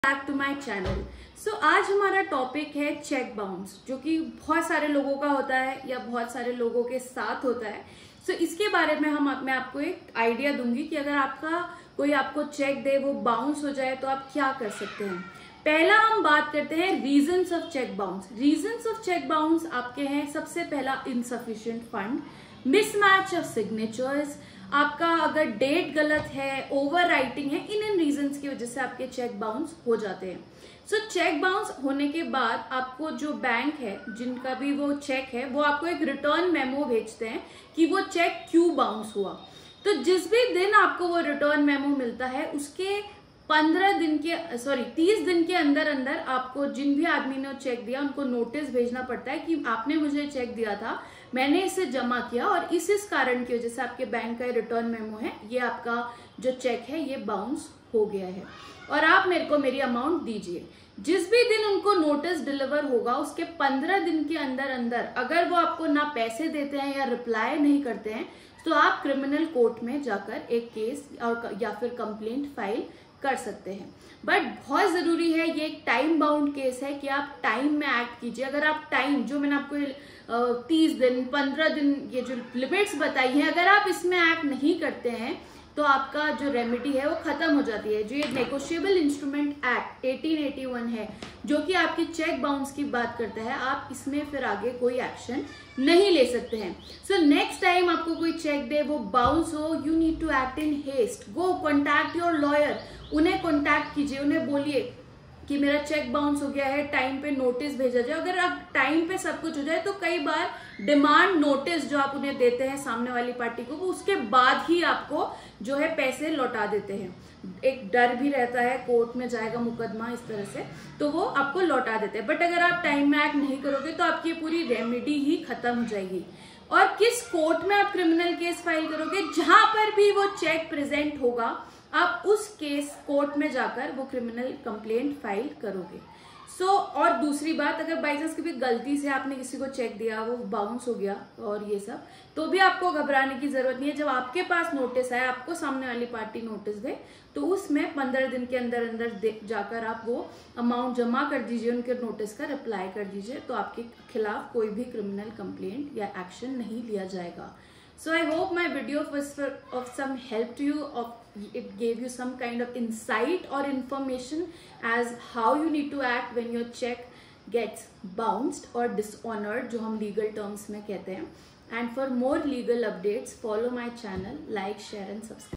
Back to my channel. So आज हमारा topic है चेक बाउंस, जो कि बहुत सारे लोगों का होता है या बहुत सारे लोगों के साथ होता है। सो इसके बारे में मैं आपको एक आइडिया दूंगी कि अगर कोई आपको चेक दे, वो बाउंस हो जाए तो आप क्या कर सकते हैं। पहला हम बात करते हैं reasons of cheque bounce. Reasons of cheque bounce आपके हैं, सबसे पहला insufficient fund, mismatch of signatures, आपका अगर डेट गलत है, ओवर राइटिंग है, इन रीजंस की वजह से आपके चेक बाउंस हो जाते हैं। सो चेक बाउंस होने के बाद आपको जो बैंक है, जिनका भी वो चेक है, वो आपको एक रिटर्न मेमो भेजते हैं कि वो चेक क्यों बाउंस हुआ। तो जिस भी दिन आपको वो रिटर्न मेमो मिलता है, उसके 30 दिन के अंदर अंदर आपको जिन भी आदमी ने चेक दिया उनको नोटिस भेजना पड़ता है कि आपने मुझे चेक दिया था, मैंने इसे जमा किया और इस कारण की वजह से आपके बैंक का रिटर्न मेमो है, ये आपका जो चेक है ये बाउंस हो गया है और आप मेरे को मेरी अमाउंट दीजिए। जिस भी दिन उनको नोटिस डिलीवर होगा, उसके 15 दिन के अंदर अंदर अगर वो आपको ना पैसे देते हैं या रिप्लाई नहीं करते हैं, तो आप क्रिमिनल कोर्ट में जाकर एक केस या फिर कंप्लेंट फाइल कर सकते हैं। बट बहुत जरूरी है, ये एक टाइम बाउंड केस है कि आप टाइम में एक्ट कीजिए। अगर आप टाइम जो मैंने आपको 30 दिन 15 दिन ये जो लिमिट्स बताई हैं, अगर आप इसमें एक्ट नहीं करते हैं तो आपका जो रेमेडी है वो खत्म हो जाती है। जो ये नेगोशिएबल इंस्ट्रूमेंट एक्ट 1881 है, जो कि आपकी चेक बाउंस की बात करता है, आप इसमें फिर आगे कोई एक्शन नहीं ले सकते हैं। सो नेक्स्ट टाइम आपको कोई चेक दे, वो बाउंस हो, you need to act in haste. Go contact your lawyer, उन्हें कॉन्टैक्ट कीजिए, उन्हें बोलिए कि मेरा चेक बाउंस हो गया है, टाइम पे नोटिस भेजा जाए। अगर आप टाइम पे सब कुछ हो जाए तो कई बार डिमांड नोटिस जो आप उन्हें देते हैं सामने वाली पार्टी को, वो उसके बाद ही आपको जो है पैसे लौटा देते हैं। एक डर भी रहता है कोर्ट में जाएगा मुकदमा इस तरह से, तो वो आपको लौटा देते हैं। बट अगर आप टाइम में एक्ट नहीं करोगे तो आपकी पूरी रेमेडी ही खत्म हो जाएगी। और किस कोर्ट में आप क्रिमिनल केस फाइल करोगे, जहां पर भी वो चेक प्रेजेंट होगा, आप उस केस कोर्ट में जाकर वो क्रिमिनल कंप्लेंट फाइल करोगे। और दूसरी बात, अगर बाई चांस कभी गलती से आपने किसी को चेक दिया, वो बाउंस हो गया और ये सब, तो भी आपको घबराने की जरूरत नहीं है। जब आपके पास नोटिस आए, आपको सामने वाली पार्टी नोटिस दे, तो उसमें 15 दिन के अंदर अंदर जाकर आप वो अमाउंट जमा कर दीजिए, उनके नोटिस का रिप्लाई कर दीजिए, तो आपके खिलाफ कोई भी क्रिमिनल कंप्लेंट या एक्शन नहीं लिया जाएगा। So I hope my video was of some help to you, it gave you some kind of insight or information as how you need to act when your check gets bounced or dishonored, जो हम legal terms में कहते हैं। And for more legal updates, follow my channel, like, share and subscribe.